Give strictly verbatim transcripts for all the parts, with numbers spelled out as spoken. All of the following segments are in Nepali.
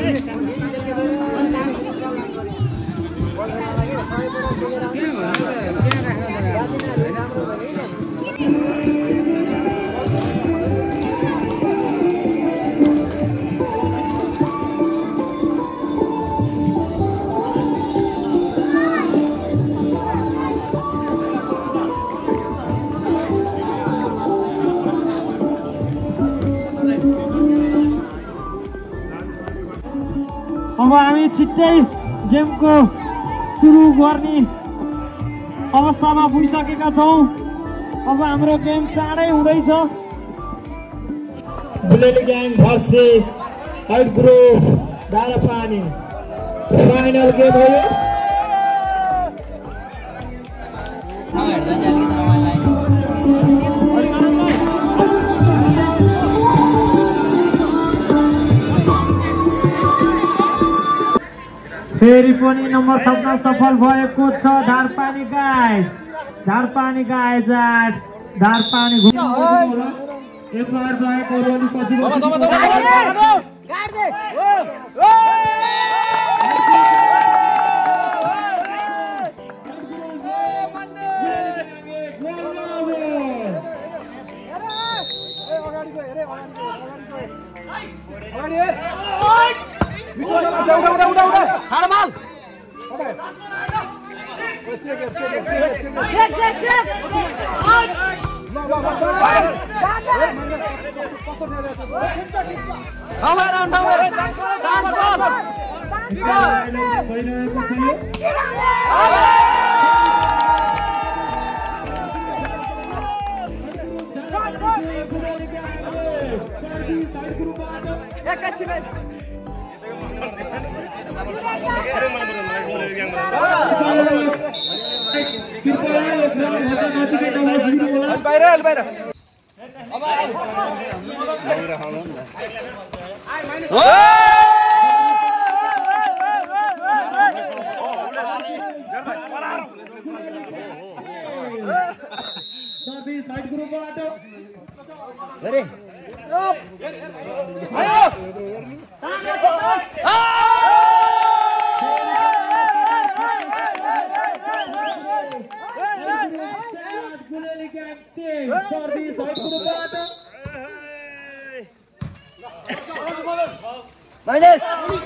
अब हामी छिट्टै गेमको सुरु गर्ने अवस्थामा पुगिसकेका छौं। अब हाम्रो गेम चाँडै हुँदैछ। Bullet gang versus height group Darapani final game हो यो। फेरि पनि नम्बर थप्न सफल भएको छ धारपानी गाइज। धारपानी गाइज आठ धारपानी एक बार भएको रोनी पछि गाड दे ओ उड़ा उड़ा उड़ा उड़ा हार माल चेक चेक चेक चेक हमारा राउंड हमारा चार बॉल एक अच्छी में Albaira, Albaira. Minus.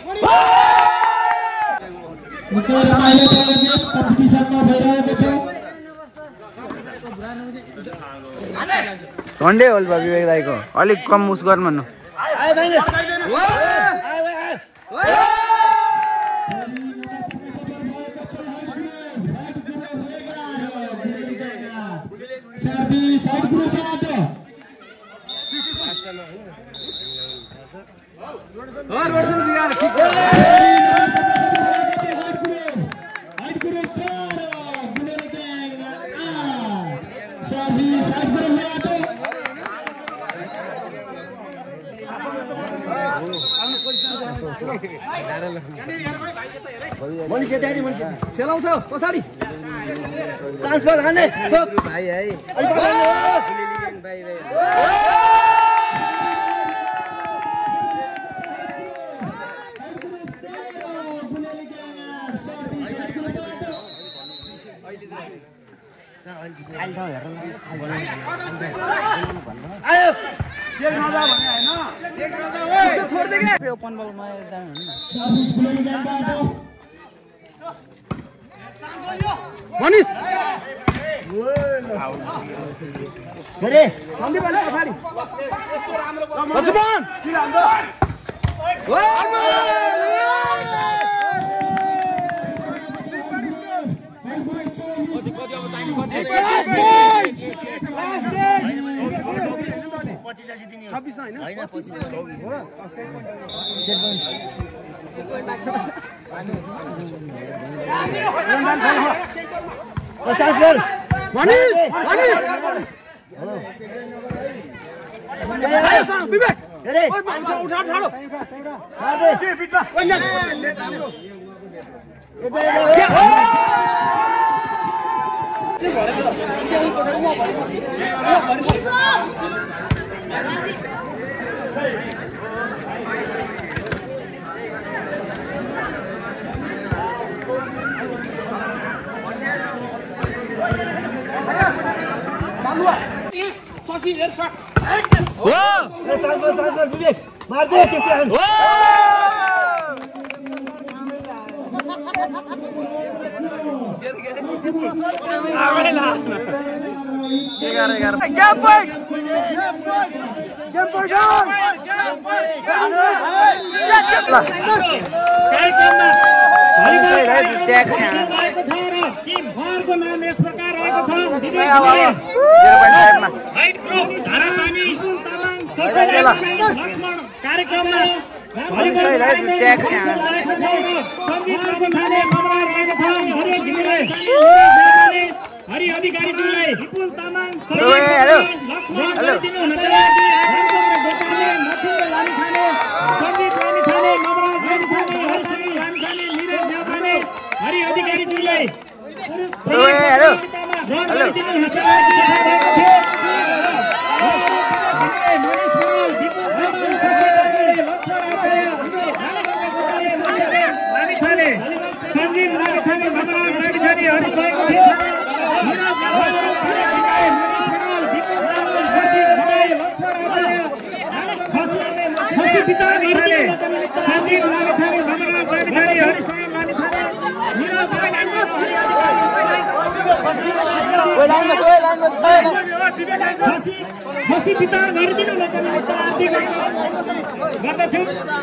निकै रमाइलो खेल कम्पिटिसनमा भइरहेको छ। झन्डै होल भयो विवेक दाइको अलिक कम उस गर्नु भन्नु। और वर्षन बिगार ठीक है हाइट ग्रुप बुलेट ग्याङ सभी साइड ग्रुप मनिष त्यही मनिष खेलाउँछ पछाडी चान्स गर हान्ने भाइ है भाइ भाइ आयो चेक नजा भने हैन चेक नजा ओए छोड दे के ओपन बलमा जानु हैन सर्भिस बुलेट ग्याङबाट मनिष गरे सन्दीप अलि पछाडी लक्ष्मण किन हान्दा छब्बीस हैन हैन पछि पचास गोल मनिष मनिष आयो सन विवेक अरे मान्छे उठा ठाडो मार दे के बिचमा ओइ नेट राम्रो हरि अधिकारी जुलाई विपुल तामाङ हेलो हेलो हरि अधिकारी जुलाई हेलो हेलो संजीव नागछाने भगवान नागछाने हरि सहयोग खसी पिता घरले संजीव नागछाने भगवान नागछाने हरि सहयोग नागछाने निराज कोही लाइनमा कोही लाइनमा खसी खसी पिता गरिदिनु न शान्ति गर्दछु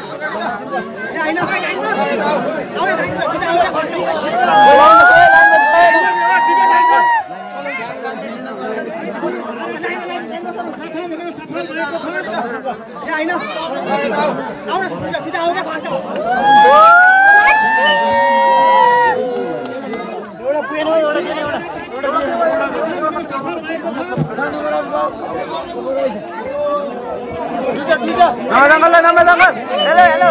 Nama nama nama hello hello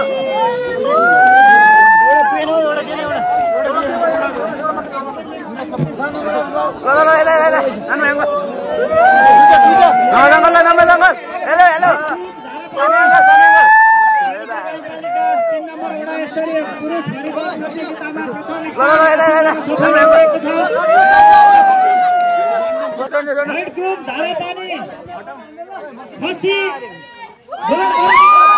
Lo lo hello hello anu yang nama nama nama nama hello hello sana enggak sana enggak lo lo hello hello anu yang group Dharapani खसी